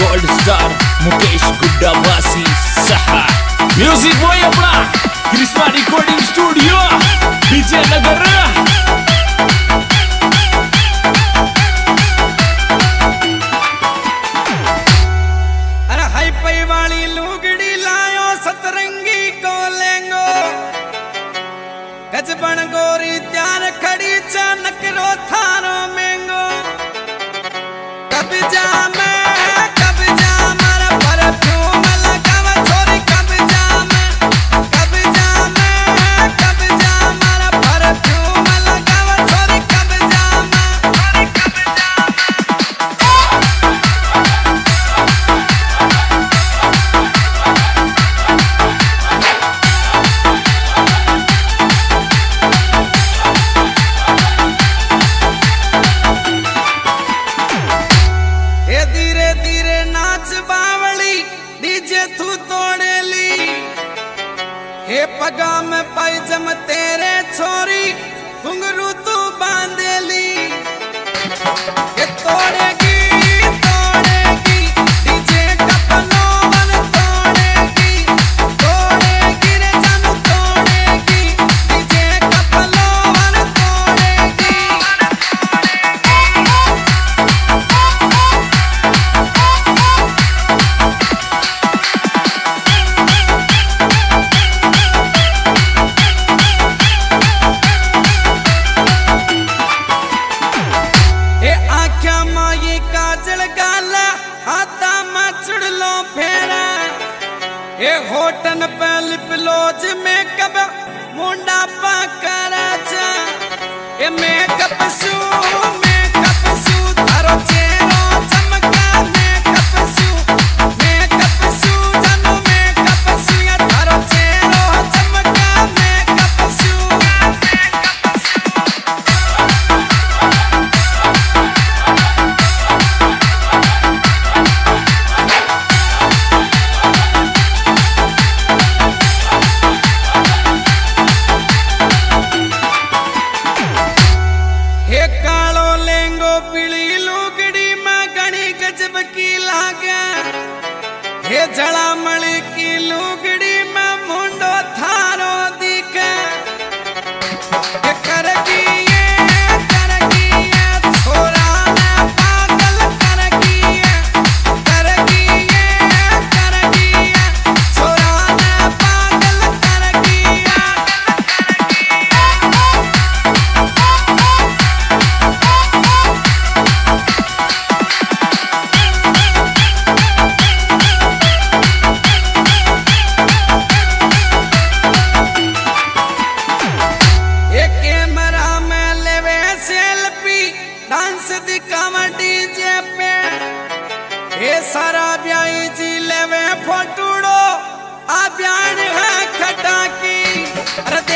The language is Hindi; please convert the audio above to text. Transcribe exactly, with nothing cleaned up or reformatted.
गोल्ड स्टार मुकेश गुड्डा वासी सहा म्यूजिक बॉय अपना कृष्णा रिकॉर्डिंग स्टूडियो विजयनगर। अरे हाई पई वाली लुगड़ी लायो सतरंगी को लेंगो गजबन गोरी त्यार खड़ी चानक रो थारो मेंगो कब जा मैं कब जा मारा परफ्यूम लगावा छोरी कब जा मैं कब जा मैं कब जा मारा परफ्यूम लगावा छोरी कब जा मैं छोरी कब जा हे पगा में पायजम तेरे छोरी घुंघरू तू बांधेली ये तोड़ेगी तोड़ेगी डीजे का पलोवन तोड़ेगी तोड़ेगी रे जानू तोड़ेगी डीजे का पलोवन तोड़ेगी। ये होटन पे लिपलोज मेकअप मुंडा पकड़ा चा ये मेकअप शू मेकअप शू थारो चेहरो चमका मेकअप शू मेकअप शू जानू मेकअप शू या थारो चेहरो चमका मेकअप शू। हे जड़ा मली की लुगड़ी में मुंडो थारो दिखे ये करगी ये करगी ये छोरा ने पागल करगी ये करगी ये करगी ये छोरा ने पागल करगी ये। डांस दिखावा डीजे पे ये सारा ब्याई जी लेवे फोटूड़ो आ ब्यान है खटा की।